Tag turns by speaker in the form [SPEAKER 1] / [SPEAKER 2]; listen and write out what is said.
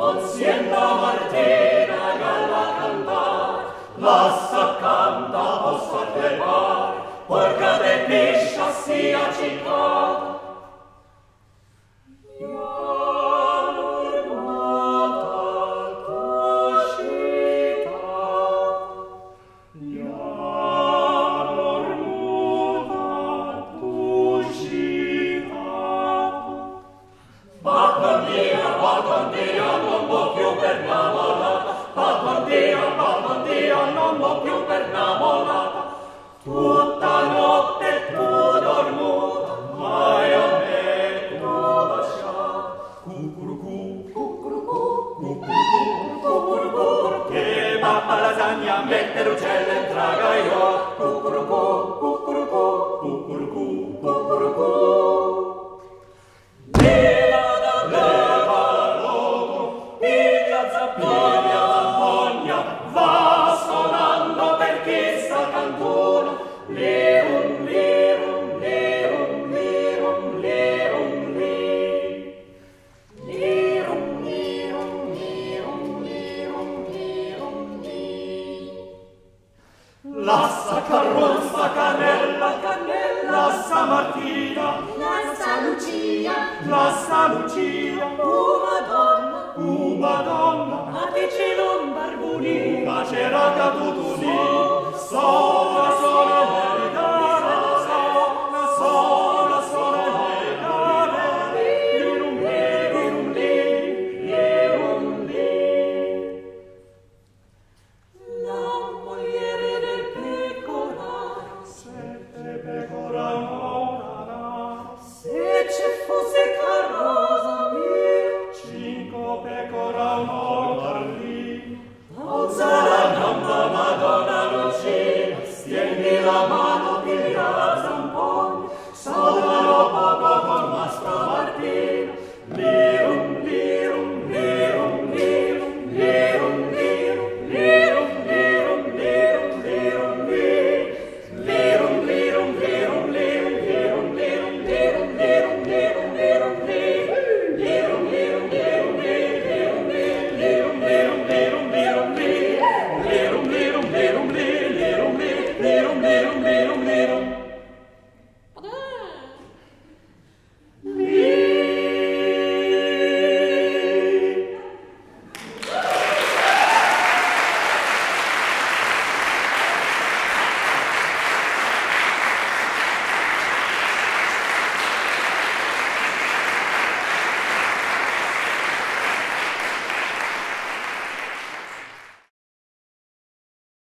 [SPEAKER 1] Sienta Martina galla cantar, lassa canta possa crepar, porca de piscia sia città. Tutta notte tu dormuta, mai a me tu lasciata. Cucurucu, cucurucu, cucurucu, cucurucu, che pappa lasagna mette l'uccello in tragaio. Cucurucu, cucurucu, cucurucu, cucurucu. Leva l'uomo, piglia zampogna, va suonando per chi sta cantuno. Lirum, lirum, lirum, lirum, lirum, lirum, lirum, lirum, lirum, lirum, lirum. Lassa carrozza, cannella, cannella, lassa Martina, lassa Lucia, lassa Lucia, Madonna, Madonna, a te ce l'on barbuni, ma c'era caduto